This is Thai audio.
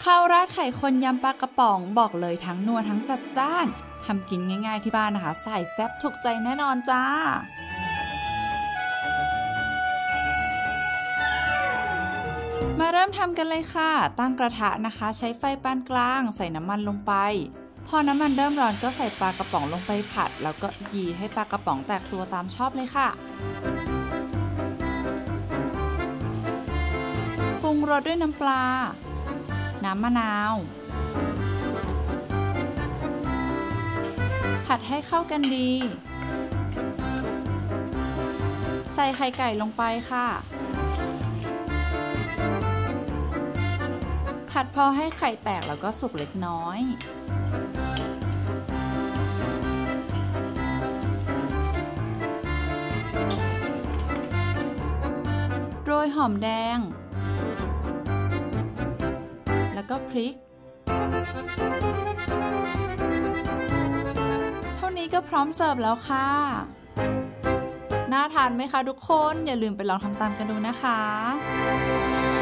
ข้าวราดไข่คนยำปลากระป๋องบอกเลยทั้งนัวทั้งจัดจ้านทำกินง่ายๆที่บ้านนะคะใส่แซ่บถูกใจแน่นอนจ้ามาเริ่มทำกันเลยค่ะตั้งกระทะนะคะใช้ไฟปานกลางใส่น้ำมันลงไปพอน้ำมันเริ่มร้อนก็ใส่ปลากระป๋องลงไปผัดแล้วก็ยีให้ปลากระป๋องแตกตัวตามชอบเลยค่ะปรุงรสด้วยน้ำปลาน้ำมะนาวผัดให้เข้ากันดีใส่ไข่ไก่ลงไปค่ะผัดพอให้ไข่แตกแล้วก็สุกเล็กน้อยโรยหอมแดงแล้วก็พริกเท่านี้ก็พร้อมเสิร์ฟแล้วค่ะน่าทานไหมคะทุกคนอย่าลืมไปลองทำตามกันดูนะคะ